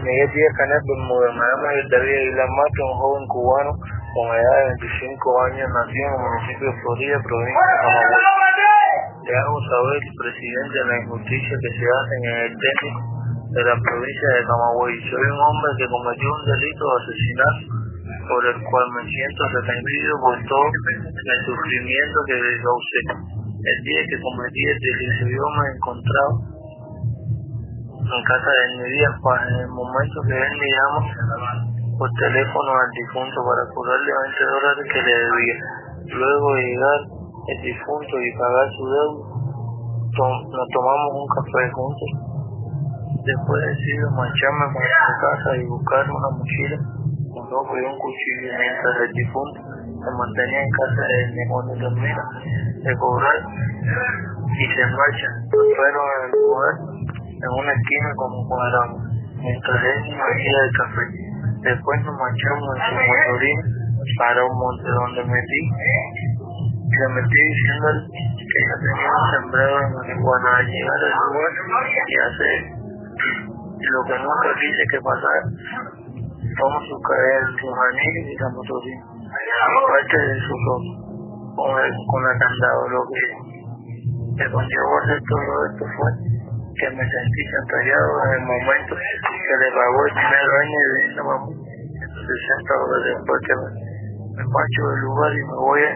Miguel Díaz Canel Bermúdez Mayor David Aguilar Márquez, un joven cubano con edad de 25 años, nació en el municipio de Florida, provincia de Camagüey. Le hago saber, presidente, de la injusticia que se hace en el técnico de la provincia de Camagüey. Soy un hombre que cometió un delito de asesinato por el cual me siento arrepentido por todo el sufrimiento que le causé. El día que cometí el delito yo me encontraba en casa de mi viejo. En el momento que él me llama por teléfono al difunto para cobrarle $20 que le debía. Luego de llegar el difunto y pagar su deuda, nos tomamos un café juntos. Después decido marcharme para su casa y buscar una mochila, un rojo y un cuchillo, mientras el difunto se mantenía en casa de él. Cuando termina de cobrar y se marcha, pero en el lugar, en una esquina como cuadramos, mientras él me hacía el café. Después nos marchamos en su motorina para un monte donde le metí diciéndole que ya tenía un sembrado de marihuana. Al llegar al lugar y hacer lo que nunca quise que pasara, toma su cadena, sus anillos y la motorina y parte de su ropa con la candado. Lo que conllevó a hacer todo esto fue que me sentí chantajeado en el momento que le pagó el dinero a ella y le dije, mamá, $60 después que me marcho del lugar y me voy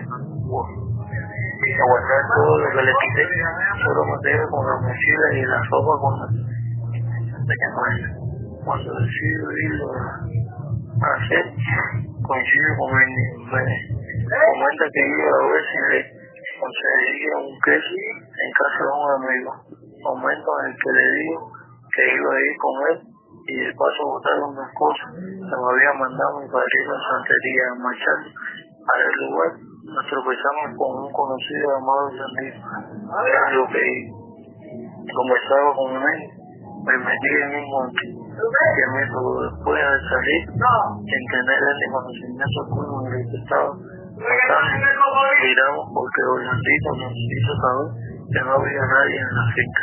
a guardar todo lo que le quité. Solo me quedé con la mochila y la ropa con la llamarla. Cuando decido irlo a hacer, coincido con él. Me comenta que iba a ver si le conseguiría un queso en casa de un amigo. Momento en el que le digo que iba a ir con él y de paso botar unas cosas que me había mandado mi padrino en santería. Marchando para el lugar, nos tropezamos con un conocido llamado Sandino. Lo que conversaba con él, me metí en un monte que me después de salir sin tener ni conocimiento alguno de lo que estaba pasando. Miramos porque Orlandito nos hizo saber que no había nadie en la finca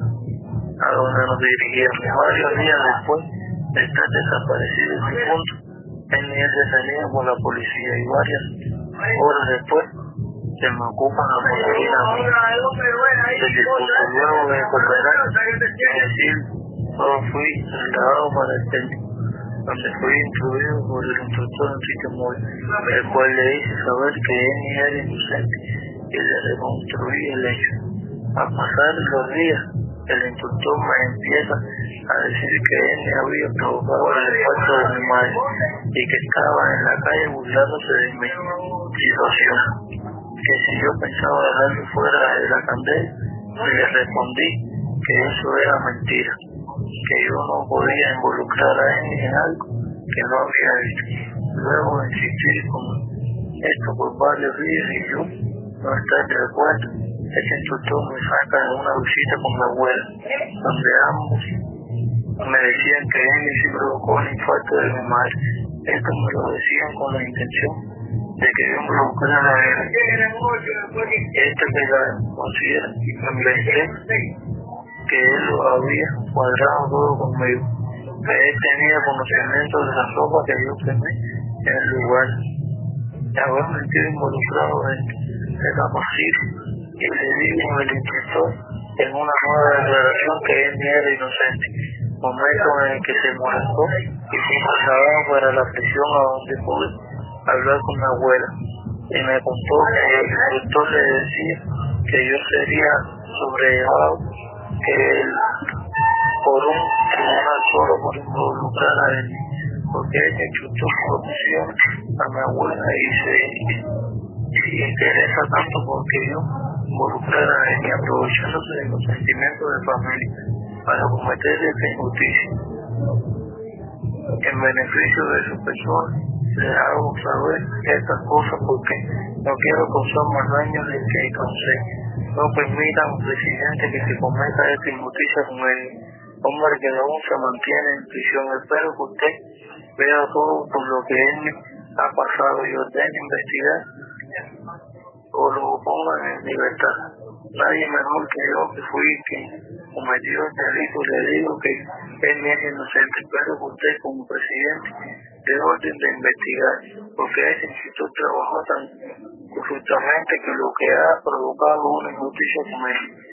a donde nos dirigíamos. Varios días después de estar desaparecido en ese punto, él ni él detenido por la policía y varias horas después se me ocupa la motorina del discurso. Luego de cooperar, es decir, solo fui trasladado para el técnico, donde fui instruido por el instructor Enrique Moya, el cual le hice saber que él ni era inocente y le reconstruí el hecho. A pasar los días, el instructor me empieza a decir que él me había provocado el infarto de mi madre y que estaba en la calle burlándose de mi situación, que si yo pensaba dejarlo fuera de la candela, le respondí que eso era mentira, que yo no podía involucrar a él en algo que no había hecho. Luego de insistir con esto por varios días y yo no estar de acuerdo, ese instructor me saca de una visita con mi abuela, donde ambos me decían que él sí provocó el infarto de mi madre. Esto me lo decían con la intención de que yo involucrara a él. Esto que la considera y me inventé que él lo había cuadrado todo conmigo, que él tenía conocimiento de la ropa que yo quemé en el lugar, de haber metido involucrado en la pasiva. Y le digo al instructor en una nueva declaración que él ni era inocente, momento en el que se molestó y fue trasladado para la prisión a donde pude hablar con mi abuela y me contó que el instructor le decía que yo sería sobrellevado que él por un tribunal solo por involucrar a él, porque él instruyó su opción a mi abuela y interesa tanto porque yo involucrar a él y aprovechándose de los sentimientos de familia para cometer esta injusticia. En beneficio de su persona, le hago saber estas cosas porque no quiero causar más daño del que causé. No permitan, presidente, que se cometa esta injusticia con él, hombre que aún se mantiene en prisión. Espero que usted vea todo por lo que él ha pasado y ordene investigar o lo pongan en libertad. Nadie mejor que yo, que fui quien cometió el delito, le digo que él ni es inocente, pero usted como presidente de orden de investigar, porque ese instituto trabajó tan corruptamente que lo que ha provocado una injusticia con él.